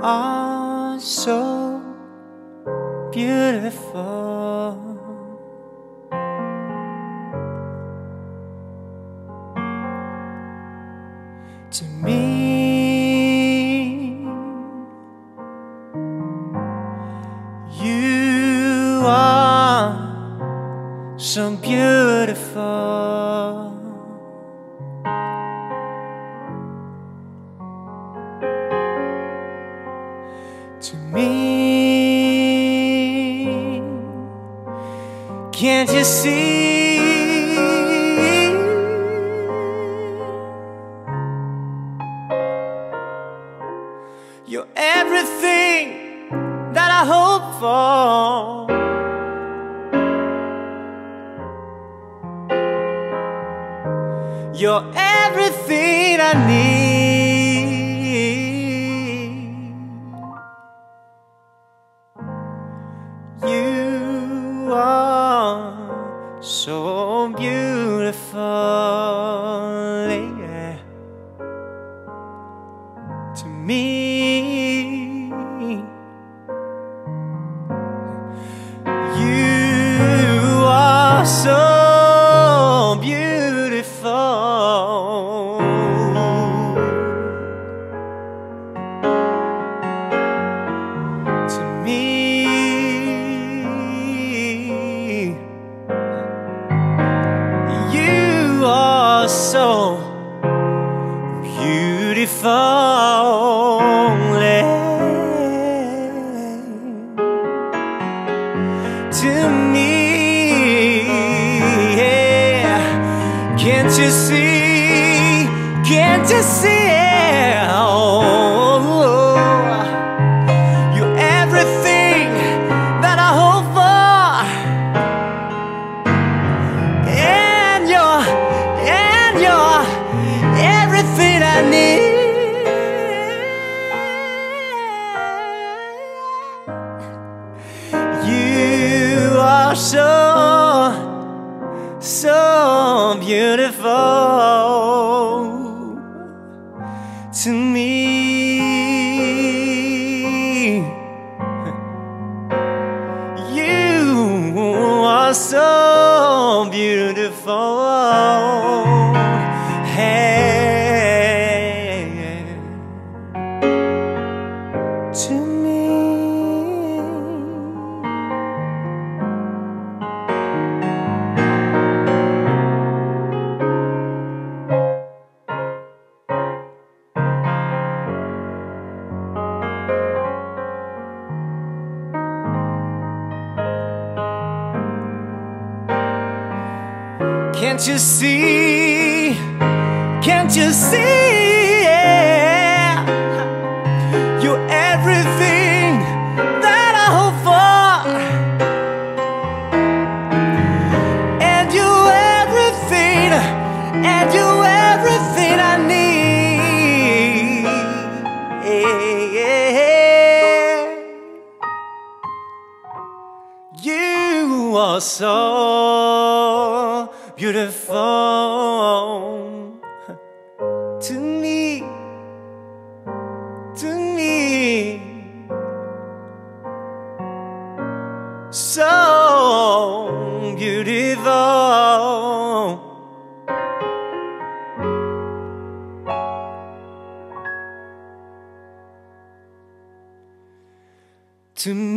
are so beautiful. To me, you are so beautiful. To me, can't you see? You're everything that I hope for. You're everything I need. You are so beautiful, yeah. To me, you are so beautiful. To me, you are so beautiful. To me, yeah. Can't you see? Can't you see? Oh, you're everything that I hope for, and you're everything I need. You are so beautiful to me. You are so beautiful. Hey, to me. Can't you see? Can't you see? Yeah. You're everything that I hope for, and you're everything, and you're everything I need. Yeah. You are so beautiful to me, so beautiful. To me.